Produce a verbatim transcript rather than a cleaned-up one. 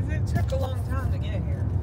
It took a long time to get here.